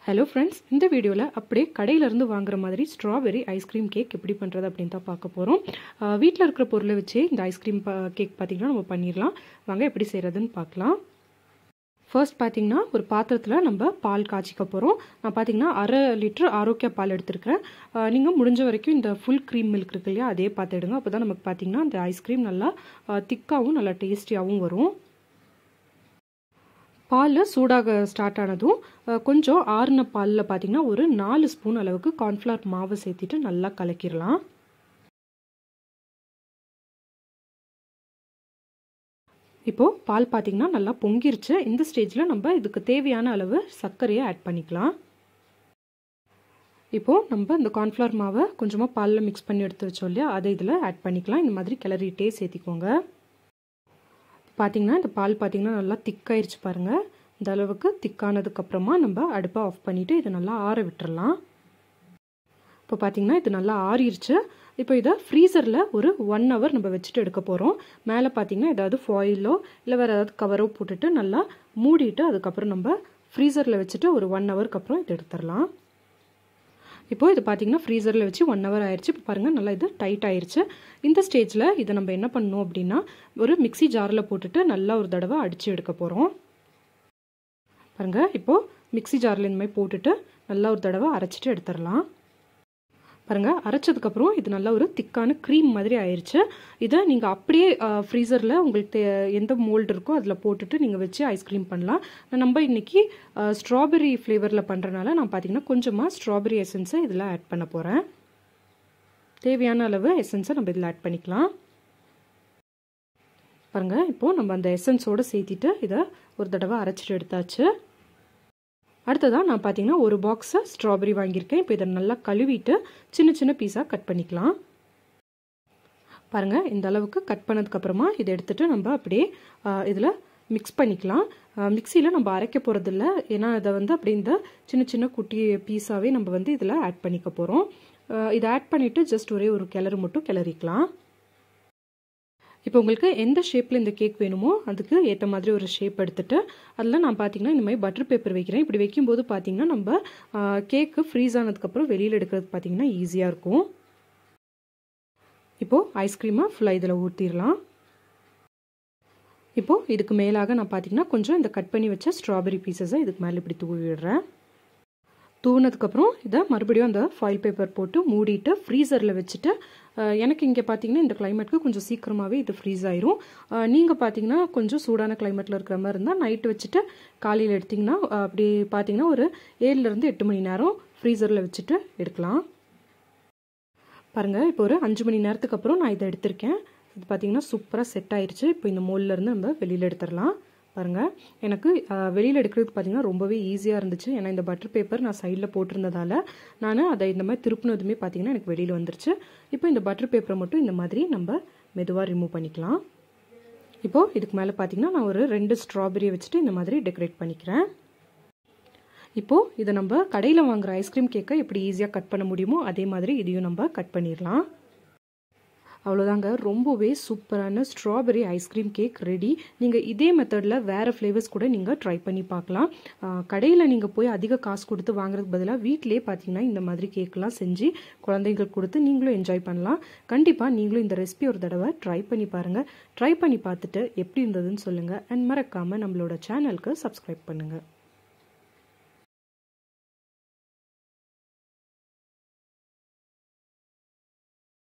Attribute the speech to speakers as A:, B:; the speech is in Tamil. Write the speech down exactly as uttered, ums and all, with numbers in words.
A: Hello friends, இந்த வீடியோல அப்படியே கடையில இருந்து வாங்குற மாதிரி ஸ்ட்ராபெரி ஐஸ்கிரீம் கேக் எப்படி பண்றது அப்படினு தான் பார்க்க போறோம். வீட்ல இருக்கிற பொருளை வச்சு இந்த ஐஸ்கிரீம் கேக் பாத்தீங்கன்னா நம்ம பண்ணிரலாம். வாங்க எப்படி செய்யறதுன்னு பார்க்கலாம். ஃபர்ஸ்ட் பாத்தீங்கன்னா ஒரு பாத்திரத்துல நம்ம பால் காய்ச்சிக்க போறோம். நான் பாத்தீங்கன்னா அரை லிட்டர் ஆரோக்கியா பால் எடுத்துக்கிறேன். நீங்க முடிஞ்ச வரைக்கும் இந்த ஃபுல் க்ரீம் மில்க் இருக்கு இல்லையா அதே பார்த்து எடுங்க. அப்பதான் நமக்கு பாத்தீங்கன்னா அந்த ஐஸ்கிரீம் நல்லா திக்காவும் நல்லா டேஸ்டியாவும் வரும். பால் சூடாக ஸ்டார்ட் ஆனதும் கொஞ்சம் ஆறுன பாலில் பார்த்தீங்கன்னா ஒரு நாலு ஸ்பூன் அளவுக்கு கார்ன்ஃப்ளவர் மாவு சேர்த்திட்டு நல்லா கலக்கிடலாம். இப்போது பால் பார்த்தீங்கன்னா நல்லா பொங்கிருச்சு. இந்த ஸ்டேஜில் நம்ம இதுக்கு தேவையான அளவு சர்க்கரையை ஆட் பண்ணிக்கலாம். இப்போது நம்ம இந்த கார்ன்ஃப்ளவர் மாவை கொஞ்சமாக பாலில் மிக்ஸ் பண்ணி எடுத்து வச்சோம் இல்லையா அதை இதில் ஆட் பண்ணிக்கலாம். இந்த மாதிரி கிளறிட்டே சேர்த்திக்கோங்க. பார்த்தீங்கன்னா இந்த பால் பார்த்தீங்கன்னா நல்லா திக்காயிருச்சு பாருங்கள். இந்த அளவுக்கு திக்கானதுக்கப்புறமா நம்ம அடுப்பை ஆஃப் பண்ணிவிட்டு இதை நல்லா ஆற விட்டுறலாம். இப்போ பார்த்தீங்கன்னா இது நல்லா ஆறிடுச்சு. இப்போ இதை ஃப்ரீசரில் ஒரு ஒன் ஹவர் நம்ம வச்சுட்டு எடுக்க போகிறோம். மேலே பார்த்தீங்கன்னா ஏதாவது ஃபாயிலோ இல்லை வேறு ஏதாவது கவரோ போட்டுட்டு நல்லா மூடிட்டு அதுக்கப்புறம் நம்ம ஃப்ரீசரில் வச்சுட்டு ஒரு ஒன் ஹவருக்கு அப்புறம் இதை எடுத்துடலாம். இப்போ இது பார்த்தீங்கன்னா ஃப்ரீசரில் வச்சு ஒன் ஹவர் ஆயிடுச்சு. இப்போ பாருங்கள் நல்லா இது டைட் ஆயிடுச்சு. இந்த ஸ்டேஜில் இதை நம்ம என்ன பண்ணணும் அப்படின்னா ஒரு மிக்சி ஜாரில் போட்டுட்டு நல்லா ஒரு தடவை அடித்து எடுக்க போகிறோம். பாருங்கள் இப்போது மிக்சி ஜாரில் இந்த மாதிரி போட்டுட்டு நல்லா ஒரு தடவை அரைச்சிட்டு எடுத்துடலாம். பாருங்கள் அரைச்சதுக்கப்புறம் இது நல்லா ஒரு திக்கான க்ரீம் மாதிரி ஆயிடுச்சு. இதை நீங்கள் அப்படியே ஃப்ரீசரில் உங்களுக்கு எந்த மோல்டு இருக்கோ அதில் போட்டுட்டு நீங்கள் வச்சு ஐஸ்கிரீம் பண்ணலாம். நம்ம இன்றைக்கி ஸ்ட்ராபெரி ஃப்ளேவரில் பண்ணுறனால நான் பார்த்தீங்கன்னா கொஞ்சமாக ஸ்ட்ராபெரி எசன்ஸை இதில் ஆட் பண்ண போகிறேன். தேவையான அளவு எசன்ஸை நம்ம இதில் ஆட் பண்ணிக்கலாம். பாருங்கள் இப்போது நம்ம அந்த எசன்ஸோடு சேர்த்திட்டு இதை ஒரு தடவை அரைச்சிட்டு எடுத்தாச்சு. அடுத்ததான் நான் பார்த்தீங்கன்னா ஒரு பாக்ஸை ஸ்ட்ராபெரி வாங்கியிருக்கேன். இப்போ இதை நல்லா கழுவிட்டு சின்ன சின்ன பீஸாக கட் பண்ணிக்கலாம். பாருங்கள் இந்த அளவுக்கு கட் பண்ணதுக்கப்புறமா இதை எடுத்துகிட்டு நம்ம அப்படியே இதில் மிக்ஸ் பண்ணிக்கலாம். மிக்சியில் நம்ம அரைக்க போகிறதில்ல, ஏன்னா இதை வந்து அப்படி இந்த சின்ன சின்ன குட்டி பீஸாகவே நம்ம வந்து இதில் ஆட் பண்ணிக்க போகிறோம். இதை ஆட் பண்ணிவிட்டு ஜஸ்ட் ஒரே ஒரு கிளறு மட்டும் கிளறிக்கலாம். இப்போ உங்களுக்கு எந்த ஷேப்பில் இந்த கேக் வேணுமோ அதுக்கு ஏற்ற மாதிரி ஒரு ஷேப் எடுத்துகிட்டு அதில் நான் பார்த்தீங்கன்னா இந்த மாதிரி பட்டர் பேப்பர் வைக்கிறேன். இப்படி வைக்கும்போது பார்த்தீங்கன்னா நம்ம கேக்கு ஃப்ரீஸ் ஆனதுக்கப்புறம் வெளியில் எடுக்கிறதுக்கு பார்த்தீங்கன்னா ஈஸியாக இருக்கும். இப்போது ஐஸ்கிரீமை ஃபுல்லாக இதில் ஊற்றிடலாம். இப்போது இதுக்கு மேலாக நான் பார்த்தீங்கன்னா கொஞ்சம் இந்த கட் பண்ணி வச்ச ஸ்ட்ராபெரி பீசஸை இதுக்கு மேலே இப்படி தூவி விடுறேன். தூவினதுக்கப்புறம் இதை மறுபடியும் அந்த ஃபாயில் பேப்பர் போட்டு மூடிட்டு ஃப்ரீசரில் வச்சுட்டு எனக்கு இங்கே பார்த்தீங்கன்னா இந்த கிளைமேட்டுக்கு கொஞ்சம் சீக்கிரமாகவே இது ஃப்ரீஸ் ஆயிரும். நீங்கள் பார்த்தீங்கன்னா கொஞ்சம் சூடான கிளைமேட்டில் இருக்கிற மாதிரி இருந்தால் நைட்டு வச்சுட்டு காலையில் எடுத்திங்கன்னா அப்படி பார்த்தீங்கன்னா ஒரு ஏழுலேருந்து எட்டு மணி நேரம் ஃப்ரீசரில் வச்சுட்டு எடுக்கலாம். பாருங்கள் இப்போ ஒரு அஞ்சு மணி நேரத்துக்கு அப்புறம் நான் இதை எடுத்திருக்கேன். இது பார்த்தீங்கன்னா சூப்பராக செட் ஆயிடுச்சு. இப்போ இந்த மோல்லேருந்து நம்ம வெளியில் எடுத்துடலாம். பாருங்கள் எனக்கு வெளியில் எடுக்கிறதுக்கு பார்த்தீங்கன்னா ரொம்பவே ஈஸியாக இருந்துச்சு. ஏன்னா இந்த பட்டர் பேப்பர் நான் சைடில் போட்டிருந்ததால் நான் அதை இந்த மாதிரி திருப்பினதுமே பார்த்தீங்கன்னா எனக்கு வெளியில் வந்துருச்சு. இப்போ இந்த பட்டர் பேப்பரை மட்டும் இந்த மாதிரி நம்ம மெதுவாக ரிமூவ் பண்ணிக்கலாம். இப்போது இதுக்கு மேலே பார்த்தீங்கன்னா நான் ஒரு ரெண்டு ஸ்ட்ராபெரியை வச்சுட்டு இந்த மாதிரி டெக்கரேட் பண்ணிக்கிறேன். இப்போது இதை நம்ம கடையில் வாங்குகிற ஐஸ்கிரீம் கேக்கை எப்படி ஈஸியாக கட் பண்ண முடியுமோ அதே மாதிரி இதையும் நம்ம கட் பண்ணிடலாம். அவ்வளோதாங்க, ரொம்பவே சூப்பரான ஸ்ட்ராபெரி ஐஸ்கிரீம் கேக் ரெடி. நீங்கள் இதே மெத்தடில் வேறு ஃப்ளேவர்ஸ் கூட நீங்கள் ட்ரை பண்ணி பார்க்கலாம். கடையில் நீங்கள் போய் அதிக காசு கொடுத்து வாங்குறதுக்கு பதிலாக வீட்டிலே பார்த்தீங்கன்னா இந்த மாதிரி கேக்கெலாம் செஞ்சு குழந்தைங்களுக்கு கொடுத்து நீங்களும் என்ஜாய் பண்ணலாம். கண்டிப்பாக நீங்களும் இந்த ரெசிபி ஒரு தடவை ட்ரை பண்ணி பாருங்கள். ட்ரை பண்ணி பார்த்துட்டு எப்படி இருந்ததுன்னு சொல்லுங்கள். அண்ட் மறக்காமல் நம்மளோட சேனலுக்கு சப்ஸ்கிரைப் பண்ணுங்கள்.